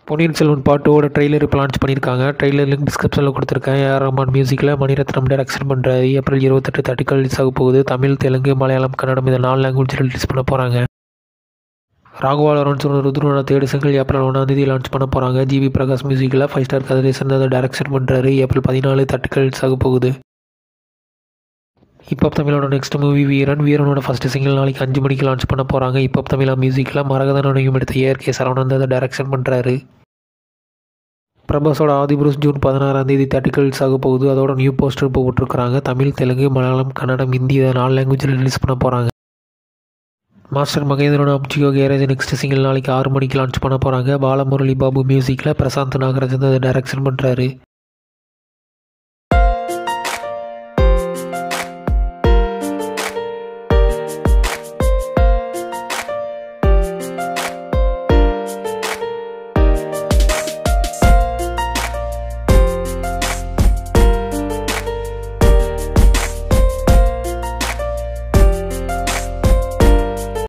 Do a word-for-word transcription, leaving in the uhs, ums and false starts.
பொன்னியின் செல்வன் பாட்டோட ட்ரெய்லர் இப்போ லான்ச் பண்ணியிருக்காங்க. ட்ரெய்லர் லிங்க் டிஸ்கிரிப்ஷனில் கொடுத்துருக்கேன். ஏஆர் ரஹ்மான் மியூசிக்கில் மணிரத்னம் டைரக்ஷன் பண்ணுறாரு. ஏப்ரல் இருபத்தெட்டு தேட்டிக்கல் ரிலீஸ் ஆக போகுது. தமிழ், தெலுங்கு, மலையாளம், கன்னடம் இந்த நாலு லாங்குவேஜில் ரிலீஸ் பண்ண போகிறாங்க. ராகவா லாரன்ஸ் ருத்ரனோட தேர்டு சிங்கிள் ஏப்ரல் ஒன்றாம் தேதி லான்ச் பண்ண போகிறாங்க. ஜிவி பிரகாஷ் மியூசிக்கில் ஃபைவ் ஸ்டார் கதிரேசன் அதை டைரக்ஷன் பண்ணுறாரு. ஏப்ரல் பதினாலு தேட்டிக்கல் ரிலீஸ் ஆக போகுது. இப்போ தமிழோட நெக்ஸ்ட் மூவி வீரன். வீரனோட ஃபஸ்ட்டு சிங்கிள் நாளைக்கு அஞ்சு மணிக்கு லான்ச் பண்ண போகிறாங்க. இப்போ தமிழா மியூசிக்கில் மரகதனையும் எடுத்த ஏஆர் கே சரவணன் அதை டைரக்ஷன் பண்ணுறாரு. பிரபாஸோட ஆதிபுருஷ் ஜூன் பதினாறாம் தேதி தேட்டிக்கல் ரிலீஸ் ஆக போகுது. அதோட நியூ போஸ்டர் இப்போ போட்டிருக்கிறாங்க. தமிழ், தெலுங்கு, மலையாளம், கன்னடம், ஹிந்தி இதை நாலு லாங்குவேஜில் ரிலீஸ் பண்ண போகிறாங்க. மாஸ்டர் மகேந்திரனோட அப்ஜியோ கேரேஜ் நெக்ஸ்ட் சிங்கிள் நாளைக்கு ஆறு மணிக்கு லான்ச் பண்ண போகிறாங்க. பாலமுரளி பாபு மியூசிக்கில் பிரசாந்த் நாகராஜன் அதை டைரக்ஷன் பண்ணுறாரு.